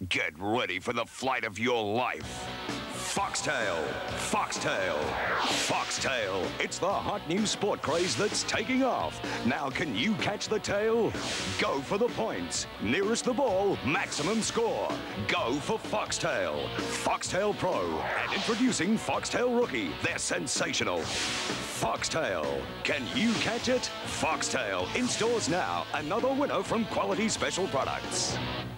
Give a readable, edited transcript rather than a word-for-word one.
Get ready for the flight of your life. Foxtail, Foxtail, Foxtail. It's the hot new sport craze that's taking off. Now, can you catch the tail? Go for the points. Nearest the ball, maximum score. Go for Foxtail. Foxtail Pro. And introducing Foxtail Rookie. They're sensational. Foxtail. Can you catch it? Foxtail. In stores now. Another winner from Quality Special Products.